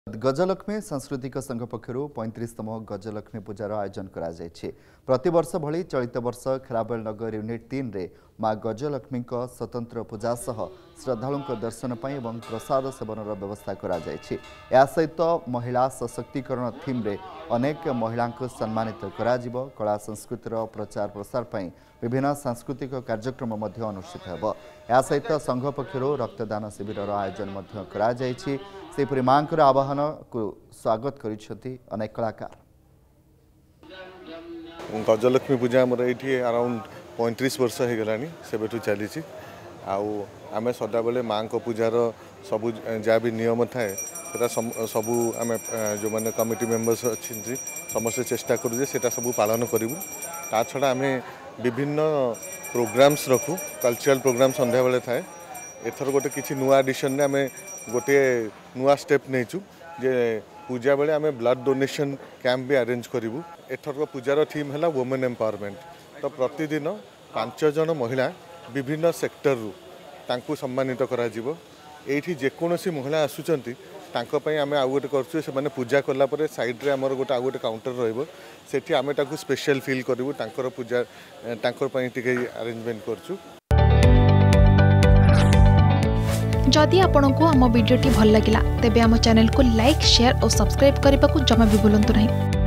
गजलक्ष्मी सांस्कृतिक संघ पक्षर 35तम गजलक्ष्मी पूजार आयोजन करा प्रतिवर्ष भली चलित वर्ष खेराबेल नगर यूनिट 3 रे माँ गजलक्ष्मी स्वतंत्र पूजा सह श्रद्धालुं दर्शन पाई एवं प्रसाद सेवन व्यवस्था करा या सहित महिला सशक्तिकरण थीम रे अनेक महिला सम्मानित करा कला संस्कृतिर प्रचार प्रसार पाई विभिन्न सांस्कृतिक कार्यक्रम अनुष्ठित होब। या सहित संघ पक्षर रक्तदान शिविर आयोजन करा सेपरी माँ आह्वान को स्वागत करिसेंती अनेक कलाकार। गजलक्ष्मी पूजा आमर ये अराउंड 35 वर्ष हो गलानी सेबेठू चली आम सदा बेले माँ को पूजार सबू जहाँ भी नियम थाए सबू आम जो मैंने कमिटी मेंबर्स अच्छी समस्त चेष्टा करूँ से सबू पालन करूँ। ता छड़ा आम विभिन्न प्रोग्राम्स रखू कल्चरल प्रोग्राम संध्या बेले थाए। एथर गोटे किसी नुआ एडिशन ने आम गोटे नुआ स्टेप नहींचु जे पूजा बेले आम ब्लड डोनेशन कैंप भी अरेंज करूँ। एथर पूजार थीम है वुमेन एम्पावरमेंट। तो प्रतिदिन 5 जन महिला विभिन्न सेक्टर रु तांकु सम्मानित करा जीवो। एठी जेकोसी महिला आसुचंती तांको पई आमे आ गोटे करछु से माने पूजा कला परे साइड रे हमर गोटे आ गोटे काउंटर रहइबो सेठी आमे ताकु स्पेशल फील करिवो तांकर पूजा तांकर पई टिके अरेंजमेंट करछु। जदि आपंक आम भिडी भल लगा तेब आम चैनल को लाइक शेयर और सब्सक्राइब करने को जमा भी भूलु नहीं।